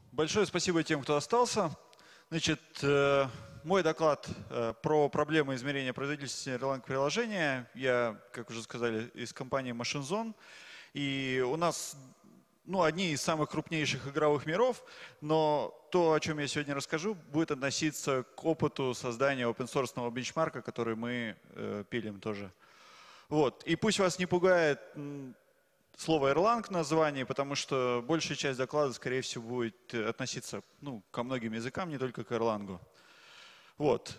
Большое спасибо тем, кто остался. Значит, мой доклад про проблемы измерения производительности Erlang приложения. Я, как уже сказали, из компании MachineZone. И у нас одни из самых крупнейших игровых миров, но то, о чем я сегодня расскажу, будет относиться к опыту создания open-source бенчмарка, который мы пилим тоже. Вот. И пусть вас не пугает слово Erlang в названии, потому что большая часть доклада, скорее всего, будет относиться ко многим языкам, не только к Erlang. Вот.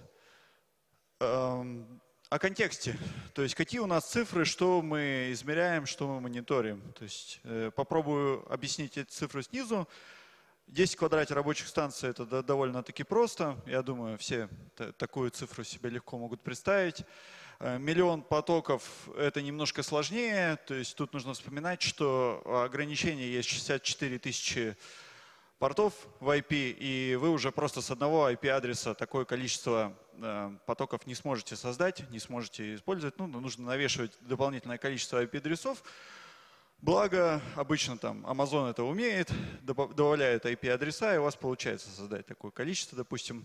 О контексте. То есть какие у нас цифры, что мы измеряем, что мы мониторим. То есть попробую объяснить эти цифры снизу. 10 в квадрате рабочих станций – это довольно-таки просто. Я думаю, все такую цифру себе легко могут представить. Миллион потоков – это немножко сложнее. То есть тут нужно вспоминать, что ограничение есть 64 тысячи портов в IP, и вы уже просто с одного IP-адреса такое количество потоков не сможете создать, не сможете использовать. Нужно навешивать дополнительное количество IP-адресов. Благо, обычно там Amazon это умеет, добавляет IP-адреса, и у вас получается создать такое количество, допустим.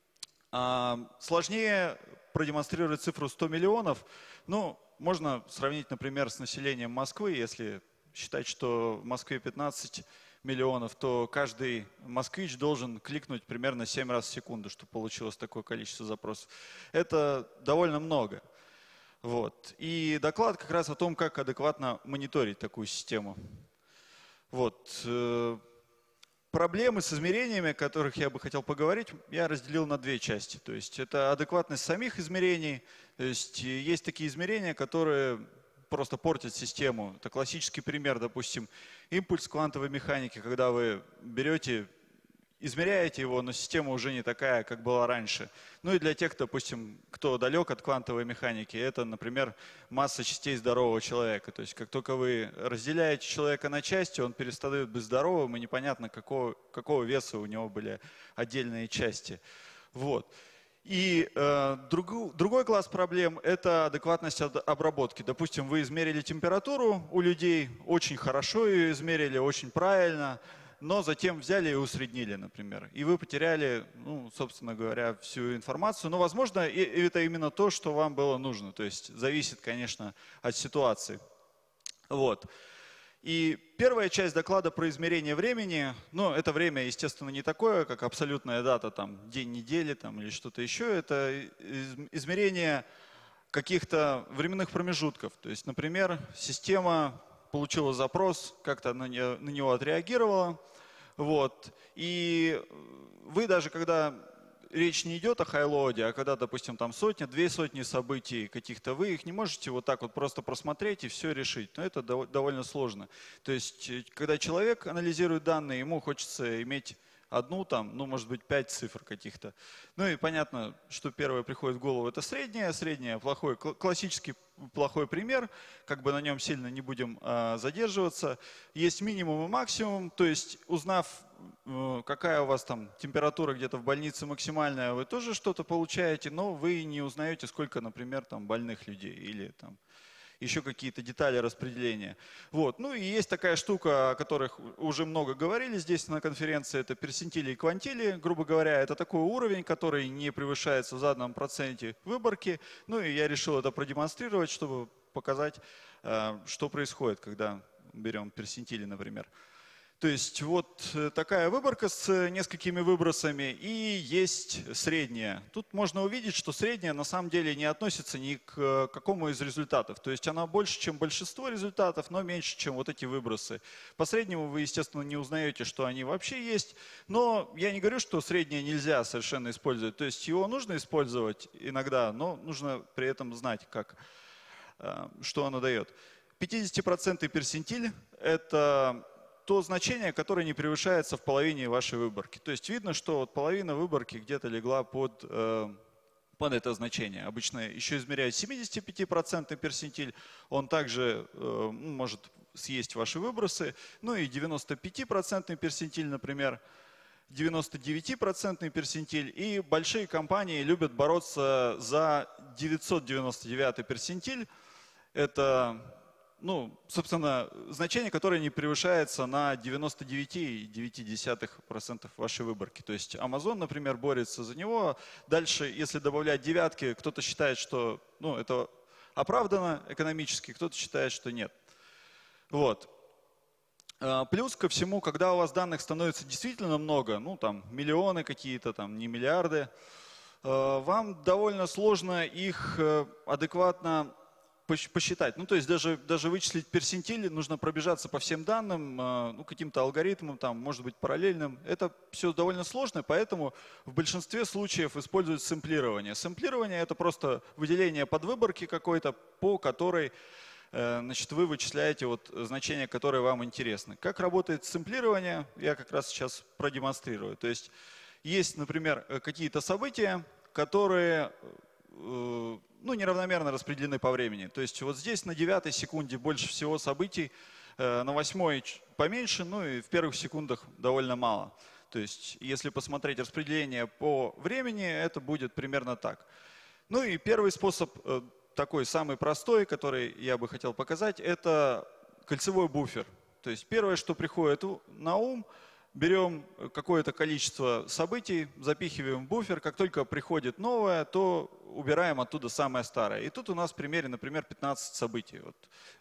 Сложнее продемонстрировать цифру 100 миллионов. Можно сравнить, например, с населением Москвы. Если считать, что в Москве 15 миллионов, то каждый москвич должен кликнуть примерно 7 раз в секунду, чтобы получилось такое количество запросов. Это довольно много. Вот. И доклад как раз о том, как адекватно мониторить такую систему. Вот. Проблемы с измерениями, о которых я бы хотел поговорить, я разделил на две части. То есть это адекватность самих измерений. То есть такие измерения, которые просто портят систему. Это классический пример, допустим, импульс квантовой механики, когда вы берете, измеряете его, но система уже не такая, как была раньше. И для тех, допустим, кто далек от квантовой механики, это, например, масса частей здорового человека. То есть как только вы разделяете человека на части, он перестает быть здоровым, и непонятно, какого веса у него были отдельные части. Вот. И другой класс проблем – это адекватность обработки. Допустим, вы измерили температуру у людей, очень хорошо ее измерили, очень правильно, но затем взяли и усреднили, например. И вы потеряли, собственно говоря, всю информацию. Но, возможно, это именно то, что вам было нужно. То есть зависит, конечно, от ситуации. Вот. И первая часть доклада про измерение времени, это время, естественно, не такое, как абсолютная дата, там, день недели там, или что-то еще. Это измерение каких-то временных промежутков. То есть, например, система получила запрос, как-то на него отреагировала. Вот. И вы даже, когда речь не идет о хайлоаде, а когда, допустим, там сотня, 2 сотни событий каких-то, вы их не можете вот так вот просто просмотреть и все решить. Но это довольно сложно. То есть, когда человек анализирует данные, ему хочется иметь одну там, может быть, 5 цифр каких-то. И понятно, что первое приходит в голову, это среднее. Среднее плохой, классический плохой пример, как бы на нем сильно не будем задерживаться. Есть минимум и максимум, то есть узнав, какая у вас там температура где-то в больнице максимальная, вы тоже что-то получаете, но вы не узнаете, сколько, например, там больных людей или там еще какие-то детали распределения. Вот. И есть такая штука, о которых уже много говорили здесь на конференции, это персентили и квантили, грубо говоря, это такой уровень, который не превышается в заданном проценте выборки. И я решил это продемонстрировать, чтобы показать, что происходит, когда берем персентили, например. То есть вот такая выборка с несколькими выбросами, и есть средняя. Тут можно увидеть, что средняя на самом деле не относится ни к какому из результатов. То есть она больше, чем большинство результатов, но меньше, чем вот эти выбросы. По среднему вы, естественно, не узнаете, что они вообще есть, но я не говорю, что среднее нельзя совершенно использовать. То есть его нужно использовать иногда, но нужно при этом знать, что оно дает. 50% персентиль – это то значение, которое не превышается в половине вашей выборки. То есть видно, что половина выборки где-то легла под это значение. Обычно еще измеряют 75% персентиль, он также может съесть ваши выбросы. И 95% персентиль, например, 99% персентиль. И большие компании любят бороться за 999 персентиль. Это ну, собственно, значение, которое не превышается на 99,9% вашей выборки. То есть Amazon, например, борется за него. Дальше, если добавлять девятки, кто-то считает, что ну, это оправдано экономически, кто-то считает, что нет. Вот. Плюс ко всему, когда у вас данных становится действительно много, ну там миллионы какие-то, там не миллиарды, вам довольно сложно их адекватно посчитать. Ну, то есть даже вычислить персентиль, нужно пробежаться по всем данным, ну, каким-то алгоритмам, там, может быть, параллельным. Это все довольно сложно, поэтому в большинстве случаев используют сэмплирование. Сэмплирование – это просто выделение подвыборки какой-то, по которой значит, вы вычисляете вот значения, которые вам интересны. Как работает сэмплирование, я как раз сейчас продемонстрирую. То есть есть, например, какие-то события, которые ну, неравномерно распределены по времени. То есть вот здесь на 9-й секунде больше всего событий, на 8-й поменьше, ну и в первых секундах довольно мало. То есть если посмотреть распределение по времени, это будет примерно так. Ну и первый способ, такой самый простой, который я бы хотел показать, это кольцевой буфер. То есть первое, что приходит на ум, берем какое-то количество событий, запихиваем в буфер. Как только приходит новое, то убираем оттуда самое старое. И тут у нас в примере, например, 15 событий. Вот.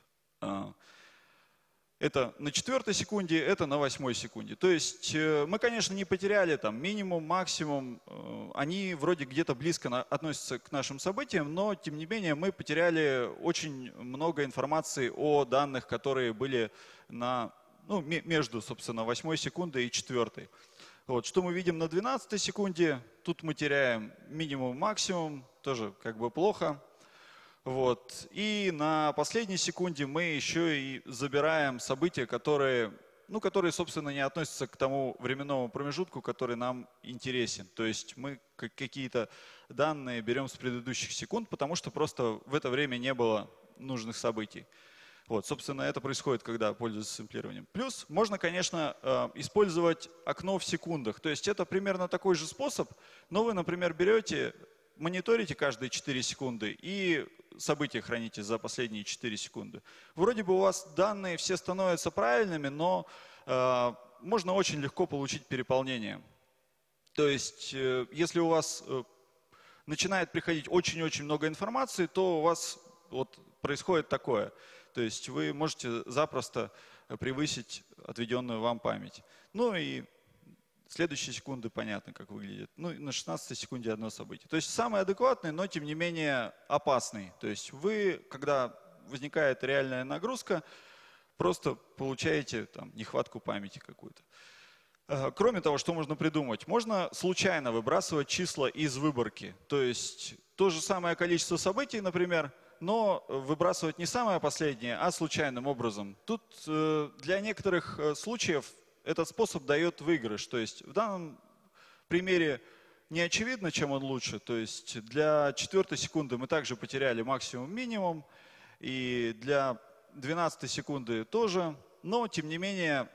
Это на 4-й секунде, это на 8-й секунде. То есть мы, конечно, не потеряли там минимум, максимум. Они вроде где-то близко относятся к нашим событиям, но тем не менее мы потеряли очень много информации о данных, которые были на... Ну, между, собственно, 8-й секундой и 4-й. Вот, что мы видим на 12-й секунде? Тут мы теряем минимум, максимум, тоже как бы плохо. Вот. И на последней секунде мы еще и забираем события, которые, ну, которые, собственно, не относятся к тому временному промежутку, который нам интересен. То есть мы какие-то данные берем с предыдущих секунд, потому что просто в это время не было нужных событий. Вот, собственно, это происходит, когда пользуются сэмплированием. Плюс можно, конечно, использовать окно в секундах. То есть это примерно такой же способ, но вы, например, берете, мониторите каждые 4 секунды и события храните за последние 4 секунды. Вроде бы у вас данные все становятся правильными, но можно очень легко получить переполнение. То есть если у вас начинает приходить очень-очень много информации, то у вас вот происходит такое. То есть вы можете запросто превысить отведенную вам память. Ну и следующие секунды понятно, как выглядит. Ну и на 16-й секунде одно событие. То есть самый адекватный, но тем не менее опасный. То есть вы, когда возникает реальная нагрузка, просто получаете там нехватку памяти какую-то. Кроме того, что можно придумать? Можно случайно выбрасывать числа из выборки. То есть то же самое количество событий, например, но выбрасывать не самое последнее, а случайным образом. Тут для некоторых случаев этот способ дает выигрыш. То есть в данном примере не очевидно, чем он лучше. То есть для 4-й секунды мы также потеряли максимум-минимум, и для 12-й секунды тоже. Но, тем не менее,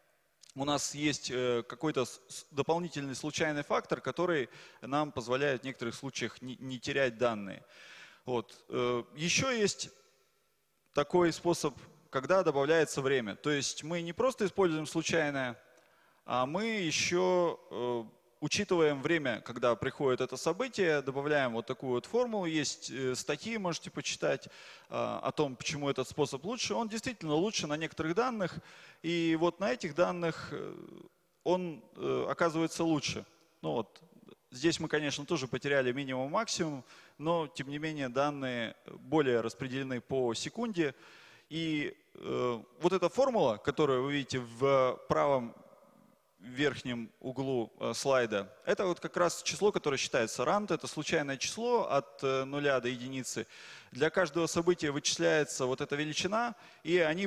у нас есть какой-то дополнительный случайный фактор, который нам позволяет в некоторых случаях не терять данные. Вот. Еще есть такой способ, когда добавляется время. То есть мы не просто используем случайное, а мы еще учитываем время, когда приходит это событие, добавляем вот такую вот формулу. Есть статьи, можете почитать о том, почему этот способ лучше. Он действительно лучше на некоторых данных, и вот на этих данных он оказывается лучше. Ну вот. Здесь мы, конечно, тоже потеряли минимум-максимум, но, тем не менее, данные более распределены по секунде. И вот эта формула, которую вы видите в правом верхнем углу слайда, это вот как раз число, которое считается rand, это случайное число от 0 до единицы. Для каждого события вычисляется вот эта величина, и они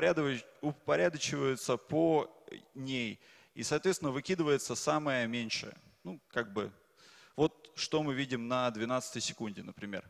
упорядочиваются по ней. И, соответственно, выкидывается самое меньшее. Ну, как бы, вот что мы видим на 12-й секунде, например.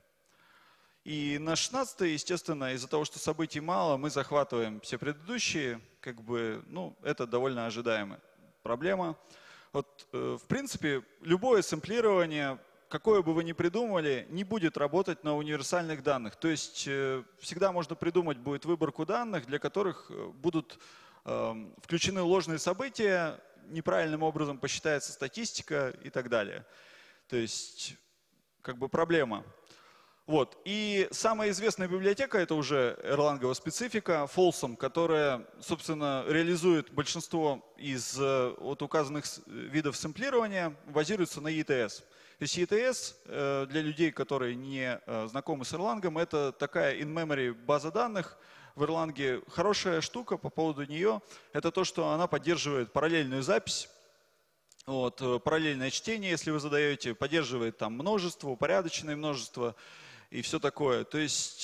И на 16-й, естественно, из-за того, что событий мало, мы захватываем все предыдущие, как бы, ну, это довольно ожидаемая проблема. Вот, в принципе, любое сэмплирование какое бы вы ни придумали, не будет работать на универсальных данных. То есть всегда можно придумать будет выборку данных, для которых будут включены ложные события, неправильным образом посчитается статистика и так далее. То есть как бы проблема. Вот. И самая известная библиотека — это уже Erlang специфика, Folsom, которая, собственно, реализует большинство из вот указанных видов сэмплирования, базируется на ETS. То есть ETS для людей, которые не знакомы с Erlang, это такая in-memory база данных. В Erlang хорошая штука по поводу нее — это то, что она поддерживает параллельную запись. Вот, параллельное чтение, если вы задаете, поддерживает там множество, упорядоченное множество и все такое. То есть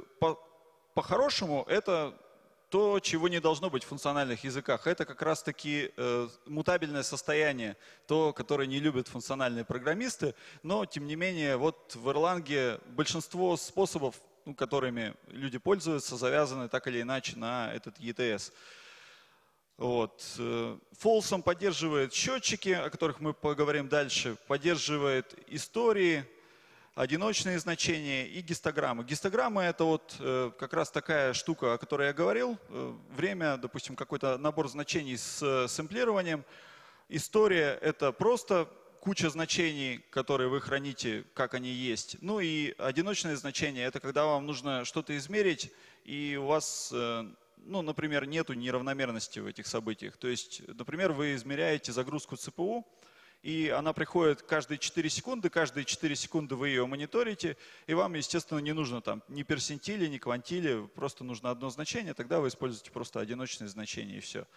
по-хорошему это то, чего не должно быть в функциональных языках. Это как раз-таки мутабельное состояние, то, которое не любят функциональные программисты. Но, тем не менее, вот в Erlang большинство способов, которыми люди пользуются, завязаны так или иначе на этот ETS. Вот. Folsom поддерживает счетчики, о которых мы поговорим дальше, поддерживает истории, одиночные значения и гистограммы. Гистограммы — это вот как раз такая штука, о которой я говорил. Время, допустим, какой-то набор значений с сэмплированием. История — это просто куча значений, которые вы храните, как они есть. Ну и одиночные значения — это когда вам нужно что-то измерить, и у вас, ну, например, нету неравномерности в этих событиях. То есть, например, вы измеряете загрузку ЦПУ, и она приходит каждые 4 секунды вы ее мониторите, и вам, естественно, не нужно там ни персентили, ни квантили, просто нужно одно значение, тогда вы используете просто одиночные значения и все.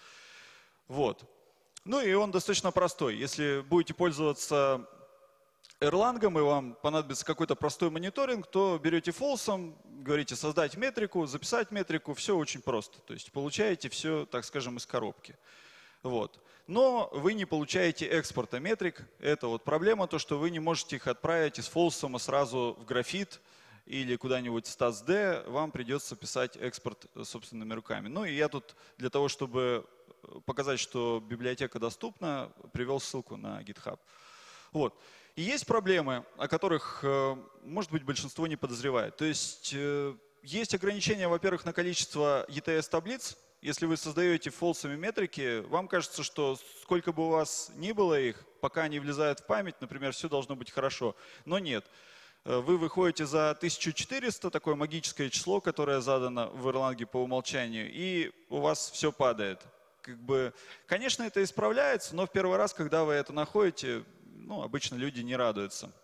Вот. Ну и он достаточно простой. Если будете пользоваться Erlang, и вам понадобится какой-то простой мониторинг, то берете Folsom, говорите создать метрику, записать метрику, все очень просто. То есть получаете все, так скажем, из коробки. Вот. Но вы не получаете экспорта метрик. Это вот проблема, то, что вы не можете их отправить из Folsom сразу в графит или куда-нибудь в StatsD. Вам придется писать экспорт собственными руками. Ну и я тут для того, чтобы показать, что библиотека доступна, привел ссылку на GitHub. Вот. И есть проблемы, о которых, может быть, большинство не подозревает. То есть есть ограничения, во-первых, на количество ETS-таблиц. Если вы создаете фолсами метрики, вам кажется, что сколько бы у вас ни было их, пока они влезают в память, например, все должно быть хорошо. Но нет. Вы выходите за 1400, такое магическое число, которое задано в Erlang по умолчанию, и у вас все падает. Как бы, конечно, это исправляется, но в первый раз, когда вы это находите, ну, обычно люди не радуются.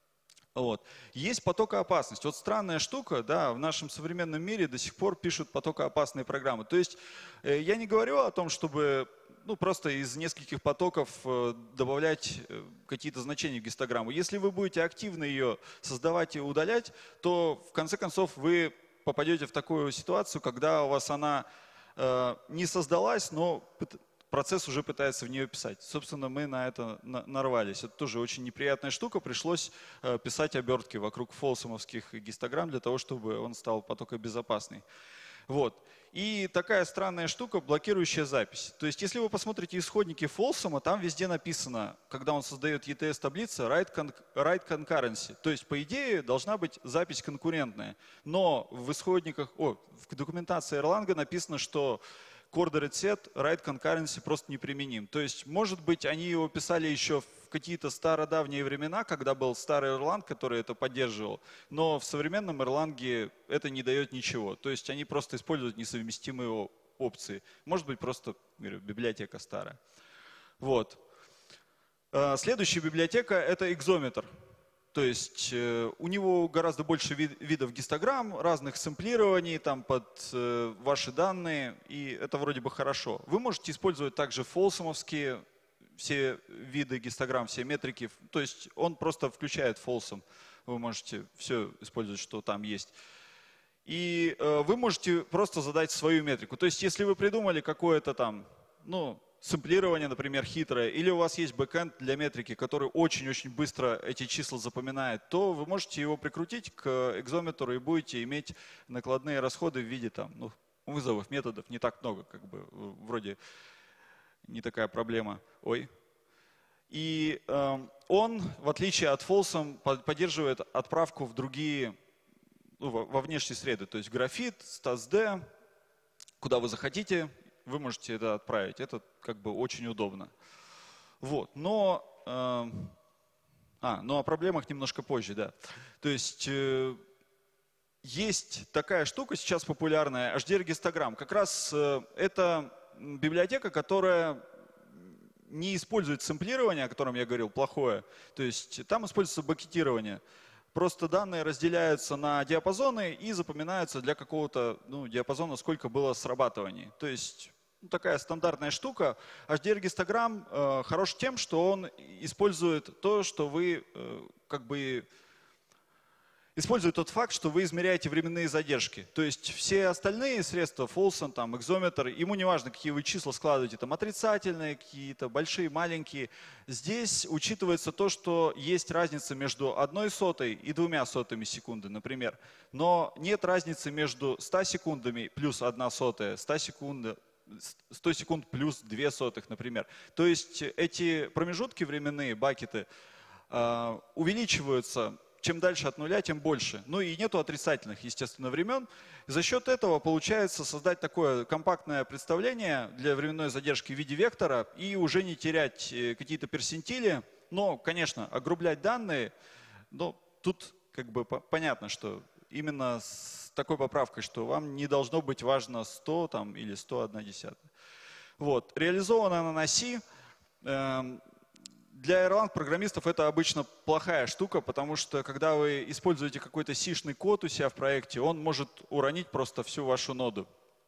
Вот. Есть потокоопасность. Вот странная штука, да, в нашем современном мире до сих пор пишут потокоопасные программы. То есть я не говорю о том, чтобы ну, просто из нескольких потоков добавлять какие-то значения в гистограмму. Если вы будете активно ее создавать и удалять, то в конце концов вы попадете в такую ситуацию, когда у вас она не создалась, но процесс уже пытается в нее писать. Собственно, мы на это нарвались. Это тоже очень неприятная штука. Пришлось писать обертки вокруг фолсомовских гистограмм для того, чтобы он стал потокобезопасный. Вот. И такая странная штука — блокирующая запись. То есть, если вы посмотрите исходники Folsom, там везде написано, когда он создает ETS-таблицы, write concurrency. То есть, по идее, должна быть запись конкурентная. Но в исходниках, в документации Erlang написано, что Cordered set, write concurrency просто неприменим. То есть, может быть, они его писали еще в какие-то стародавние времена, когда был старый Erlang, который это поддерживал, но в современном Erlang это не дает ничего. То есть, они просто используют несовместимые опции. Может быть, просто, говорю, библиотека старая. Вот. Следующая библиотека — это экзометр. То есть у него гораздо больше видов гистограмм, разных сэмплирований там, под ваши данные, и это вроде бы хорошо. Вы можете использовать также фолсомовские все виды гистограмм, все метрики. То есть он просто включает Folsom. Вы можете все использовать, что там есть. И вы можете просто задать свою метрику. То есть если вы придумали какое-то там, ну, сэмплирование, например, хитрое, или у вас есть бэкэнд для метрики, который очень-очень быстро эти числа запоминает, то вы можете его прикрутить к экзометру и будете иметь накладные расходы в виде там, ну, вызовов, методов не так много, как бы вроде не такая проблема. Ой. И он, в отличие от Folsom, поддерживает отправку в другие, ну, во внешние среды, то есть графит, StatsD, куда вы захотите, вы можете это отправить. Это как бы очень удобно. Вот, но о проблемах немножко позже, да. То есть есть такая штука сейчас популярная, HDR-гистограмм. Как раз это библиотека, которая не использует сэмплирование, о котором я говорил, плохое. То есть там используется бакетирование. Просто данные разделяются на диапазоны и запоминаются для какого-то диапазона, сколько было срабатываний. То есть такая стандартная штука. HDR-гистограмм хорош тем, что он использует то, что вы использует тот факт, что вы измеряете временные задержки. То есть все остальные средства, Folsom, там, экзометр, ему не важно, какие вы числа складываете, там отрицательные, какие-то большие, маленькие. Здесь учитывается то, что есть разница между 1/100 и 0,02 секунды, например. Но нет разницы между 100 секундами плюс 1/100, 100 секунд плюс 0,02, например. То есть эти промежутки временные, бакеты, увеличиваются. Чем дальше от нуля, тем больше. Ну и нету отрицательных, естественно, времен. За счет этого получается создать такое компактное представление для временной задержки в виде вектора и уже не терять какие-то персентили. Но, конечно, огрублять данные, но тут как бы понятно, что именно с такой поправкой, что вам не должно быть важно 100 там, или 101. Вот. Реализовано на C. Для Erlang-программистов это обычно плохая штука, потому что когда вы используете какой-то C-шный код у себя в проекте, он может уронить просто всю вашу ноду.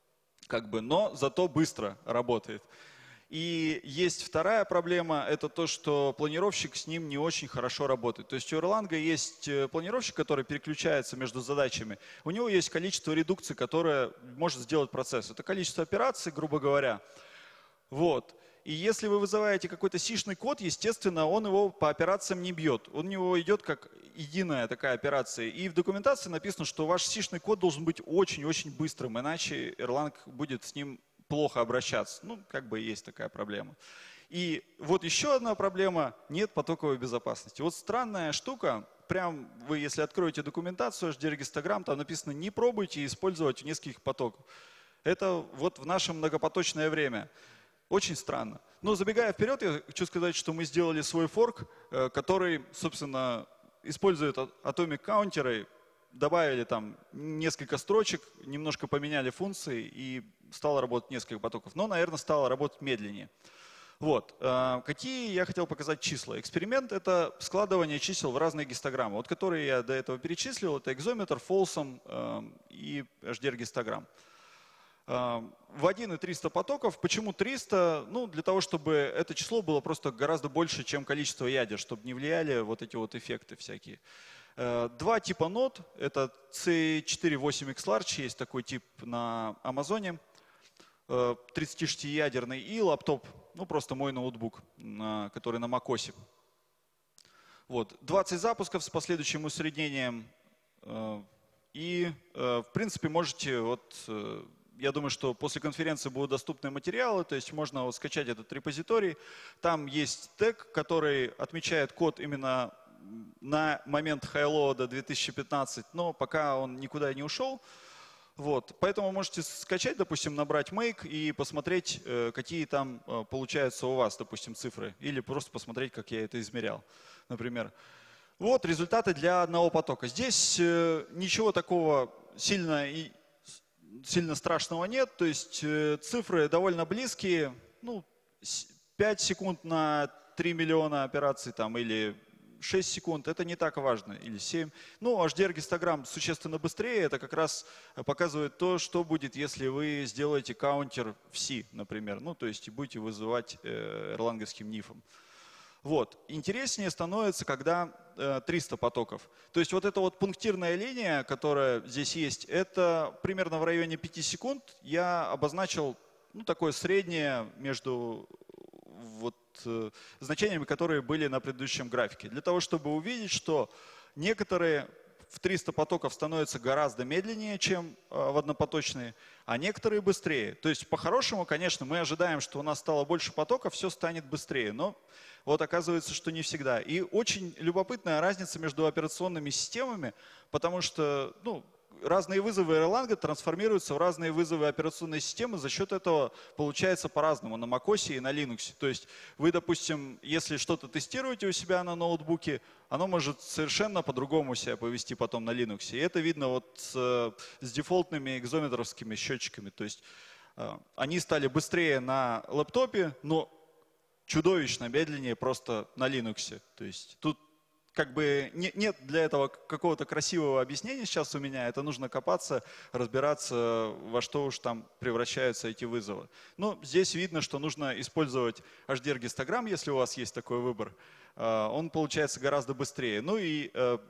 Но зато быстро работает. И есть вторая проблема, это то, что планировщик с ним не очень хорошо работает. То есть у Erlang есть планировщик, который переключается между задачами. У него есть количество редукций, которое может сделать процесс. Это количество операций, грубо говоря. Вот. И если вы вызываете какой-то C-шный код, естественно, он его по операциям не бьет. Он у него идет как единая такая операция. И в документации написано, что ваш C-шный код должен быть очень-очень быстрым, иначе Erlang будет с ним плохо обращаться. Есть такая проблема. И вот еще одна проблема – нет потоковой безопасности. Вот странная штука, прям вы, если откроете документацию HDR-гистограмм, там написано «не пробуйте использовать в нескольких потоках». Это вот в наше многопоточное время. Очень странно. Но забегая вперед, я хочу сказать, что мы сделали свой форк, который, собственно, использует atomic counter, добавили там несколько строчек, немножко поменяли функции и стало работать несколько потоков. Но, наверное, стало работать медленнее. Вот. Какие я хотел показать числа? Эксперимент — это складывание чисел в разные гистограммы. Вот которые я до этого перечислил, это экзометр, Folsom и HDR-гистограмм. В 1 и 300 потоков. Почему 300? Для того, чтобы это число было просто гораздо больше, чем количество ядер, чтобы не влияли вот эти вот эффекты всякие. Два типа нод. Это C4-8X-Large, есть такой тип на Амазоне, 36-ядерный, и лаптоп, просто мой ноутбук, который на macOS. Вот. 20 запусков с последующим усреднением. И, в принципе, можете я думаю, что после конференции будут доступны материалы, то есть можно скачать этот репозиторий. Там есть тег, который отмечает код именно на момент хайлоада 2015, но пока он никуда не ушел. Вот. Поэтому можете скачать, допустим, набрать make и посмотреть, какие там получаются у вас, допустим, цифры. Или просто посмотреть, как я это измерял, например. Вот результаты для одного потока. Здесь ничего такого сильно страшного нет, то есть цифры довольно близкие, 5 секунд на 3 миллиона операций там, или 6 секунд, это не так важно, или 7. HDR-гистограмм существенно быстрее, это как раз показывает то, что будет, если вы сделаете каунтер в C, например, то есть будете вызывать эрланговским нифом. Вот. Интереснее становится, когда 300 потоков. То есть вот эта вот пунктирная линия, которая здесь есть, это примерно в районе 5 секунд. Я обозначил такое среднее между значениями, которые были на предыдущем графике. Для того, чтобы увидеть, что некоторые в 300 потоков становятся гораздо медленнее, чем в однопоточные, а некоторые быстрее. То есть по-хорошему, конечно, мы ожидаем, что у нас стало больше потоков, все станет быстрее, но вот оказывается, что не всегда. И очень любопытная разница между операционными системами, потому что разные вызовы Erlang трансформируются в разные вызовы операционной системы, за счет этого получается по-разному на macOS и на Linux. То есть вы, допустим, если что-то тестируете у себя на ноутбуке, оно может совершенно по-другому себя повести потом на Linux. И это видно вот с дефолтными экзометровскими счетчиками. То есть они стали быстрее на лэптопе, но чудовищно медленнее просто на Linux. То есть тут как бы нет для этого какого-то красивого объяснения сейчас у меня. Это нужно копаться, разбираться, во что уж там превращаются эти вызовы. Но здесь видно, что нужно использовать HDR-гистограмм, если у вас есть такой выбор. Он получается гораздо быстрее. Ну и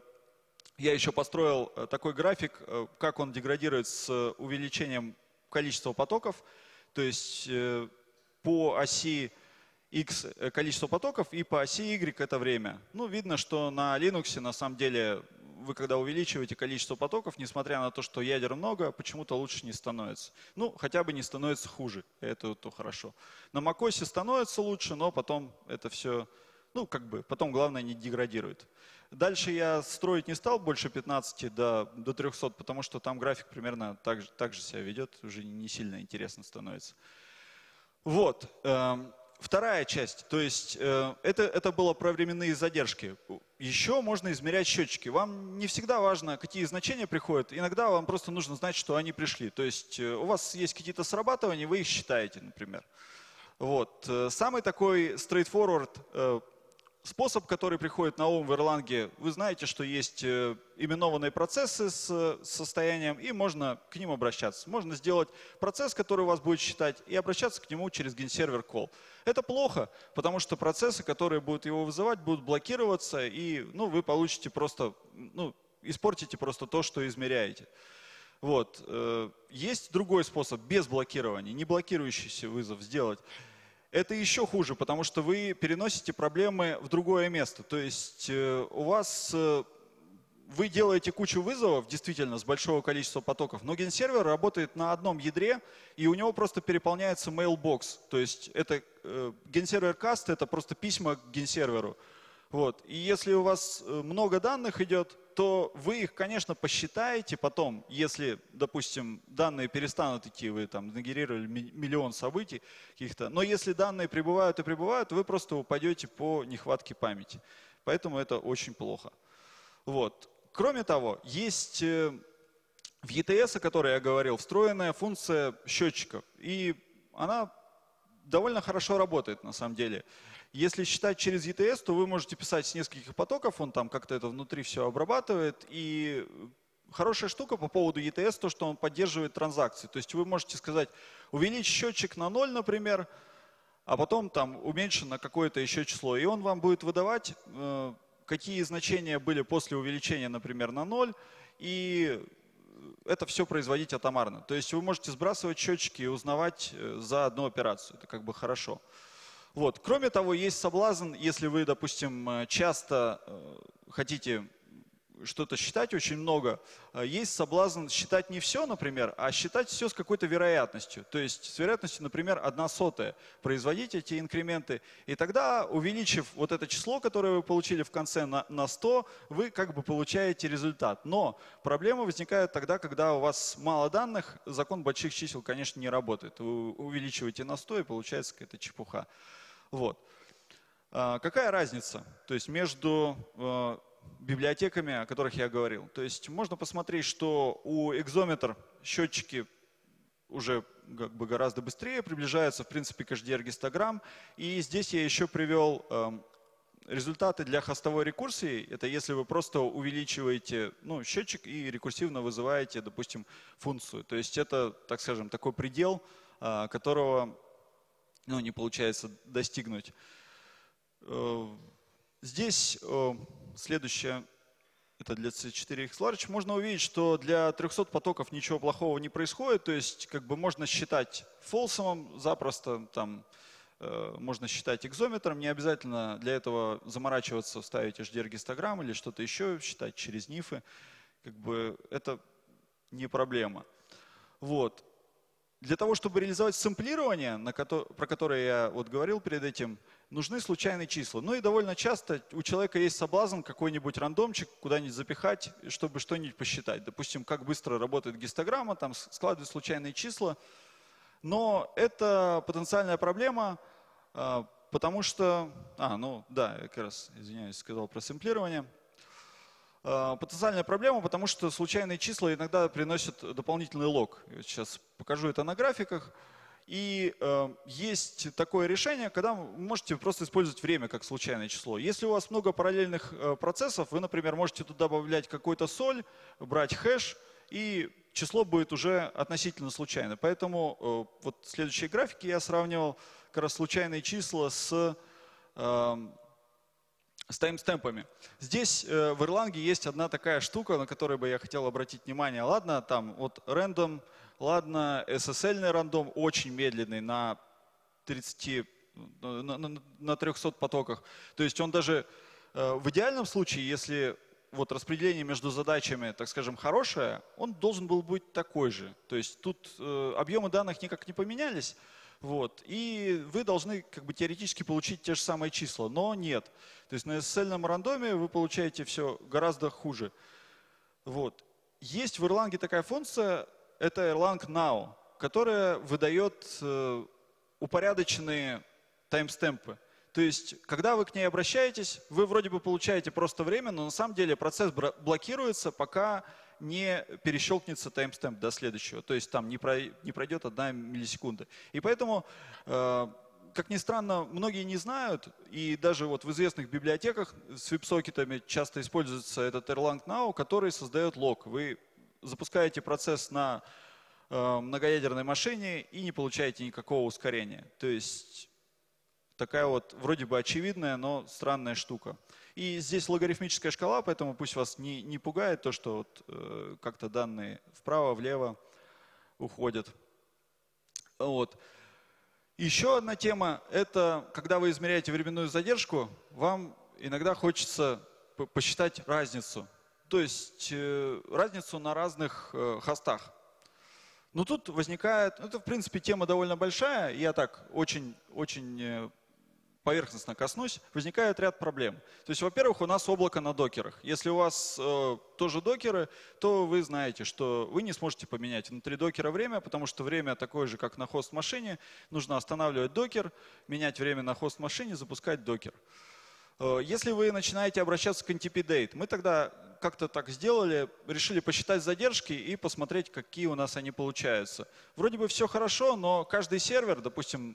я еще построил такой график, как он деградирует с увеличением количества потоков. То есть по оси X количество потоков и по оси Y это время. Видно, что на Linux на самом деле вы когда увеличиваете количество потоков, несмотря на то, что ядер много, почему-то лучше не становится. Хотя бы не становится хуже, это то хорошо. На macOS становится лучше, но потом это все, потом главное не деградирует. Дальше я строить не стал больше 15 до 300, потому что там график примерно так же себя ведет, уже не сильно интересно становится. Вот. Вторая часть, то есть это было про временные задержки. Еще можно измерять счетчики. Вам не всегда важно, какие значения приходят. Иногда вам просто нужно знать, что они пришли. То есть у вас есть какие-то срабатывания, вы их считаете, например. Вот. Самый такой straightforward способ, который приходит на ум в Erlang, вы знаете, что есть именованные процессы с состоянием, и можно к ним обращаться. Можно сделать процесс, который у вас будет считать, и обращаться к нему через GenServer Call. Это плохо, потому что процессы, которые будут его вызывать, будут блокироваться, и вы получите просто, испортите просто то, что измеряете. Вот. Есть другой способ, без блокирования, не блокирующийся вызов сделать. Это еще хуже, потому что вы переносите проблемы в другое место. То есть вы делаете кучу вызовов, действительно, с большого количества потоков, но генсервер работает на одном ядре, и у него просто переполняется mailbox. То есть это генсервер каст, это просто письма к генсерверу. Вот. И если у вас много данных идет, то вы их, конечно, посчитаете потом, если, допустим, данные перестанут идти, вы там нагенерировали миллион событий каких-то, но если данные прибывают и прибывают, вы просто упадете по нехватке памяти. Поэтому это очень плохо. Вот. Кроме того, есть в ETS, о которой я говорил, встроенная функция счетчиков, и она довольно хорошо работает на самом деле. Если считать через ETS, то вы можете писать с нескольких потоков, он там как-то это внутри все обрабатывает. И хорошая штука по поводу ETS, то, что он поддерживает транзакции. То есть вы можете сказать, увеличь счетчик на 0, например, а потом там уменьшить на какое-то еще число. И он вам будет выдавать, какие значения были после увеличения, например, на 0. И это все производить атомарно. То есть вы можете сбрасывать счетчики и узнавать за одну операцию. Это как бы хорошо. Вот. Кроме того, есть соблазн, если вы, допустим, часто хотите что-то считать очень много, есть соблазн считать не все, например, а считать все с какой-то вероятностью. То есть с вероятностью, например, 1/100 производить эти инкременты. И тогда, увеличив вот это число, которое вы получили в конце на 100, вы как бы получаете результат. Но проблема возникает тогда, когда у вас мало данных, закон больших чисел, конечно, не работает. Вы увеличиваете на 100 и получается какая-то чепуха. Вот. Какая разница, то есть между библиотеками, о которых я говорил? То есть можно посмотреть, что у экзометр счетчики уже как бы гораздо быстрее приближаются, в принципе, к HDR-гистограмм. И здесь я еще привел результаты для хостовой рекурсии. Это если вы просто увеличиваете счетчик и рекурсивно вызываете, допустим, функцию. То есть это, так скажем, такой предел, которого не получается достигнуть. Здесь следующее, это для C4X Large, можно увидеть, что для 300 потоков ничего плохого не происходит, то есть как бы можно считать фолсом запросто, там, можно считать экзометром, не обязательно для этого заморачиваться, вставить HDR-гистограмм или что-то еще, считать через нифы. как бы это не проблема. Вот. Для того, чтобы реализовать сэмплирование, про которое я вот говорил перед этим, нужны случайные числа. Ну и довольно часто у человека есть соблазн какой-нибудь рандомчик куда-нибудь запихать, чтобы что-нибудь посчитать. Допустим, как быстро работает гистограмма, там складывают случайные числа. Но это потенциальная проблема, потому что... ну да, я как раз, извиняюсь, сказал про сэмплирование. Потенциальная проблема, потому что случайные числа иногда приносят дополнительный лог. Я сейчас покажу это на графиках. И есть такое решение, когда вы можете просто использовать время как случайное число. Если у вас много параллельных процессов, вы, например, можете туда добавлять какой-то соль, брать хэш, и число будет уже относительно случайно. Поэтому вот в следующей графике я сравнивал как раз случайные числа с таймстемпами. Здесь в Erlang есть одна такая штука, на которую бы я хотел обратить внимание. Ладно, там вот random, ладно, SSL-ный рандом очень медленный на 300 потоках. То есть он даже в идеальном случае, если вот распределение между задачами, так скажем, хорошее, он должен был быть такой же. То есть тут объемы данных никак не поменялись. Вот. И вы должны как бы теоретически получить те же самые числа, но нет. То есть на SSL-ном рандоме вы получаете все гораздо хуже. Вот. Есть в Erlang такая функция, это Erlang Now, которая выдает упорядоченные таймстемпы. То есть, когда вы к ней обращаетесь, вы вроде бы получаете просто время, но на самом деле процесс блокируется, пока не перещелкнется таймстемп до следующего. То есть там не пройдет 1 миллисекунда. И поэтому, как ни странно, многие не знают, и даже вот в известных библиотеках с веб-сокетами часто используется этот Erlang Now, который создает лог. Вы запускаете процесс на многоядерной машине и не получаете никакого ускорения. То есть такая вот вроде бы очевидная, но странная штука. И здесь логарифмическая шкала, поэтому пусть вас не пугает то, что вот, как-то данные вправо, влево уходят. Вот. Еще одна тема – это когда вы измеряете временную задержку, вам иногда хочется посчитать разницу. То есть разницу на разных хостах. Но тут возникает, это в принципе тема довольно большая, я так очень поверхностно коснусь, возникает ряд проблем. То есть, во-первых, у нас облако на докерах. Если у вас тоже докеры, то вы знаете, что вы не сможете поменять внутри докера время, потому что время такое же, как на хост-машине. Нужно останавливать докер, менять время на хост-машине, запускать докер. Если вы начинаете обращаться к NTP-Date, мы тогда как-то так сделали, решили посчитать задержки и посмотреть, какие у нас они получаются. Вроде бы все хорошо, но каждый сервер, допустим,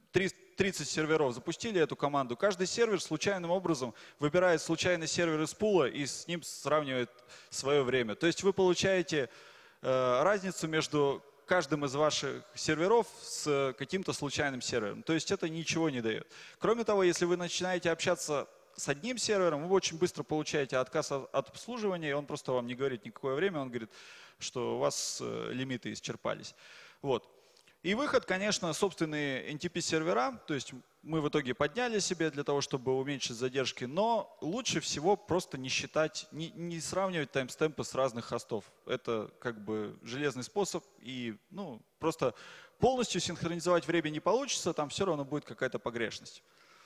30 серверов запустили эту команду, каждый сервер случайным образом выбирает случайный сервер из пула и с ним сравнивает свое время. То есть вы получаете разницу между каждым из ваших серверов с каким-то случайным сервером. То есть это ничего не дает. Кроме того, если вы начинаете общаться с одним сервером, вы очень быстро получаете отказ от обслуживания, и он просто вам не говорит никакое время, он говорит, что у вас лимиты исчерпались. Вот. И выход, конечно, собственные NTP-сервера, то есть мы в итоге подняли себе для того, чтобы уменьшить задержки, но лучше всего просто не считать, не сравнивать таймстемпы с разных хостов. Это как бы железный способ, и просто полностью синхронизовать время не получится, там все равно будет какая-то погрешность.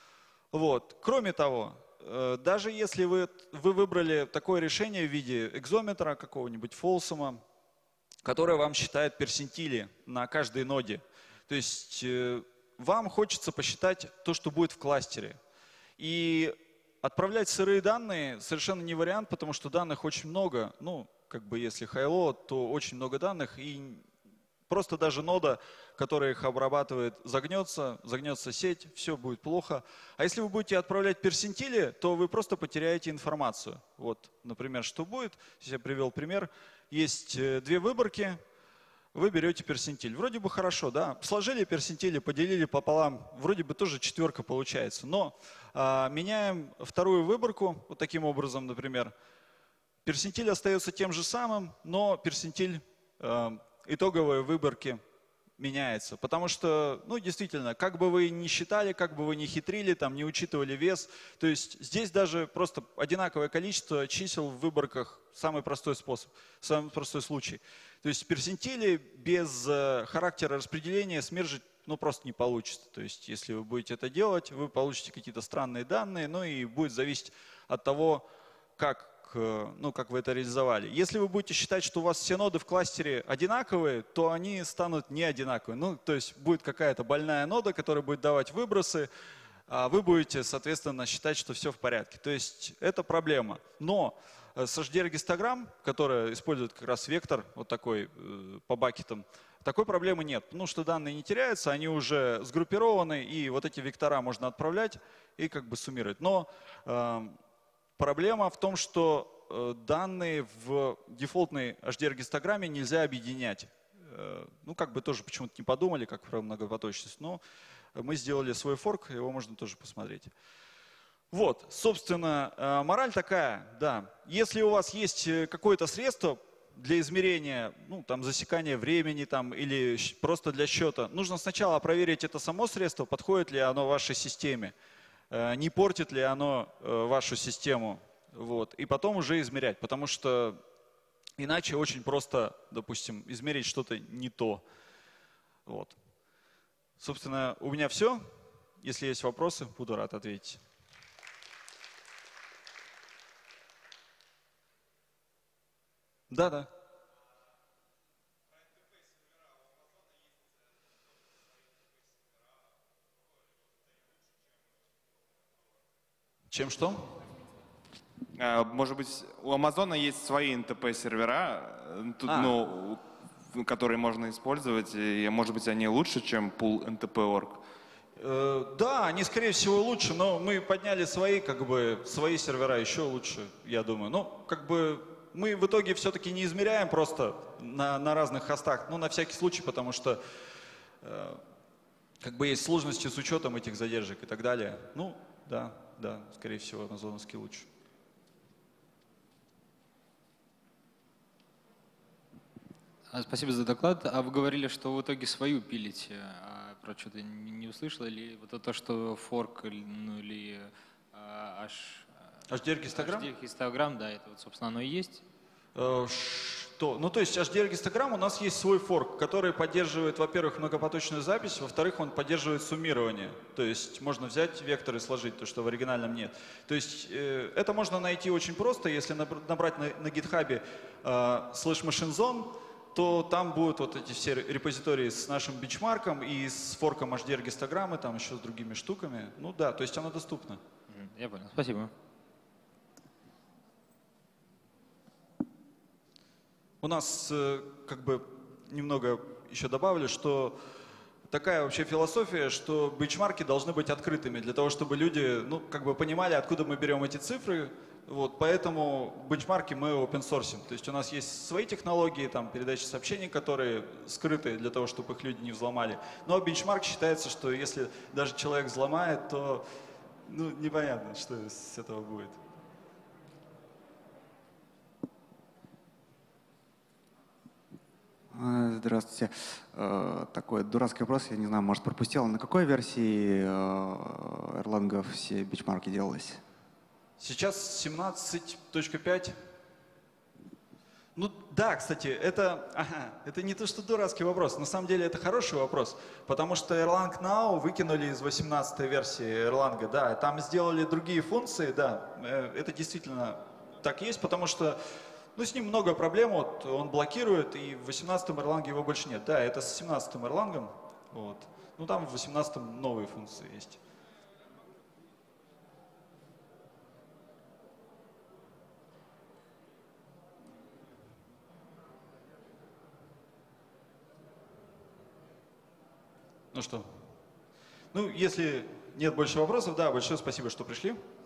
Вот. Кроме того, даже если вы выбрали такое решение в виде экзометра какого-нибудь, Folsom, которая вам считает персентили на каждой ноде. То есть вам хочется посчитать то, что будет в кластере. И отправлять сырые данные совершенно не вариант, потому что данных очень много. Как бы если high-load, то очень много данных. И просто даже нода, которая их обрабатывает, загнется сеть, все будет плохо. А если вы будете отправлять персентили, то вы просто потеряете информацию. Вот, например, что будет. Здесь я привел пример. Есть две выборки, вы берете персентиль. Вроде бы хорошо, да? Сложили персентили, поделили пополам, вроде бы тоже четверка получается. Но меняем вторую выборку, вот таким образом, например. Персентиль остается тем же самым, но персентиль итоговой выборки меняется. Потому что, ну, действительно, как бы вы ни считали, как бы вы ни хитрили, там, не учитывали вес, то есть здесь даже просто одинаковое количество чисел в выборках, самый простой способ, самый простой случай. То есть персентили без характера распределения смержить, ну, просто не получится. То есть если вы будете это делать, вы получите какие-то странные данные, ну, и будет зависеть от того, как вы это реализовали. Если вы будете считать, что у вас все ноды в кластере одинаковые, то они станут не одинаковые. Ну, то есть будет какая-то больная нода, которая будет давать выбросы, а вы будете, соответственно, считать, что все в порядке. То есть это проблема. Но с HDR-гистограмм, которая использует как раз вектор, вот такой по бакетам, такой проблемы нет. Потому что данные не теряются, они уже сгруппированы, и вот эти вектора можно отправлять и как бы суммировать. Но проблема в том, что данные в дефолтной HDR-гистограмме нельзя объединять. Ну, как бы тоже почему-то не подумали, как про многопоточность, но мы сделали свой форк, его можно тоже посмотреть. Вот, собственно, мораль такая, да. Если у вас есть какое-то средство для измерения, ну, там, засекания времени, там, или просто для счета, нужно сначала проверить это само средство, подходит ли оно вашей системе. Не портит ли оно вашу систему, вот, и потом уже измерять, потому что иначе очень просто, допустим, измерить что-то не то. Вот. Собственно, у меня все. Если есть вопросы, буду рад ответить. Да. Чем что? Может быть, у Амазона есть свои NTP-сервера, ну, которые можно использовать, и, может быть, они лучше, чем пул NTP.org? Да, они, скорее всего, лучше, но мы подняли свои, свои сервера еще лучше, я думаю. Ну, мы в итоге все-таки не измеряем просто на разных хостах, ну, на всякий случай, потому что есть сложности с учетом этих задержек и так далее. Ну, да, скорее всего, амазоновский лучше. Спасибо за доклад. А вы говорили, что в итоге свою пилите. Про что-то не услышал? Или вот это то, что форк, ну или HDR-гистограмм? HDR-гистограмм, да, это вот, собственно, оно и есть. Что? Ну, то есть HDR-гистограмм у нас есть свой форк, который поддерживает, во-первых, многопоточную запись, во-вторых, он поддерживает суммирование. То есть можно взять вектор и сложить, то, что в оригинальном нет. То есть это можно найти очень просто, если набрать на GitHub /machinezone, то там будут вот эти все репозитории с нашим бенчмарком и с форком HDR-гистограммы, там еще с другими штуками. Ну да, то есть оно доступно. Я понял, спасибо. У нас немного еще добавлю, что такая вообще философия, что бенчмарки должны быть открытыми для того, чтобы люди понимали, откуда мы берем эти цифры. Вот, поэтому бенчмарки мы open source. То есть у нас есть свои технологии, там, передачи сообщений, которые скрыты для того, чтобы их люди не взломали. Но бенчмарк считается, что если даже человек взломает, то непонятно, что с этого будет. Здравствуйте. Такой дурацкий вопрос, я не знаю, может, пропустил. На какой версии Erlang все бенчмарки делались? Сейчас 17.5. Ну да, кстати, это не то, что дурацкий вопрос. На самом деле это хороший вопрос, потому что Erlang Now выкинули из 18-й версии Erlang, да, там сделали другие функции, да, это действительно так есть, потому что с ним много проблем, вот, он блокирует, и в 18-м Erlang его больше нет. Да, это с 17-м Erlang, вот. Ну там в 18-м новые функции есть. Ну что, если нет больше вопросов, да, большое спасибо, что пришли.